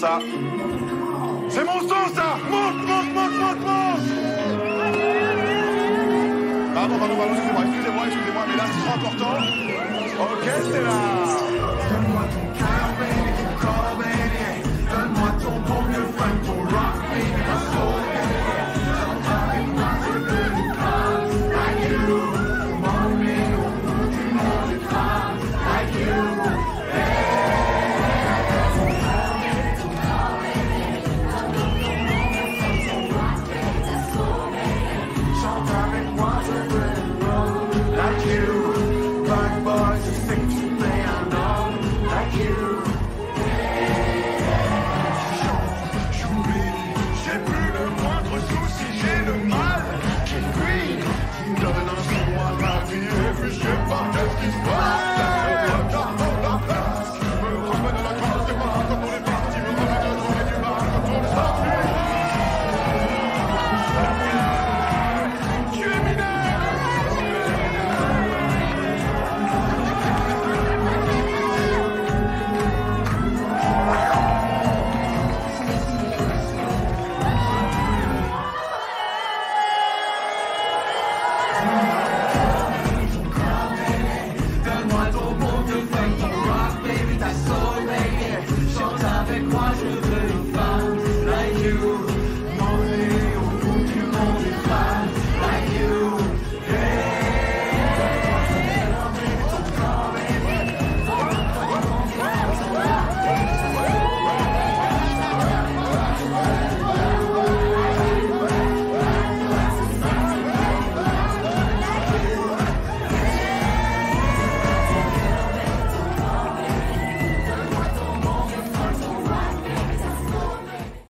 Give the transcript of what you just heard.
ça. C'est mon son, ça. Monte. Pardon, excusez-moi, mais là, c'est trop important. Ok, c'est là. Donne-moi ton cœur, baby, ton corps, baby. Donne-moi ton bon vieux funk, ton rock, baby, ta soul, baby. Avec moi, je veux une femme like you. M'emmener au bout du monde, une femme like you. Chante avec moi, je veux une femme like you. Black boy, je sais que tu plais un homme like you. J'oublie, j'ai plus le moindre souci, j'ai le mal qui fuit. Donne un son à ma vie et puis je sais pas qu'est-ce qui se passe. La place me ramène à la grâce des mains quand on est parti, me ramène à l'eau et du mal quand on est sorti. Tu es mineur. Donne-moi ton bon vieux funk, ton rock, baby, ta soul.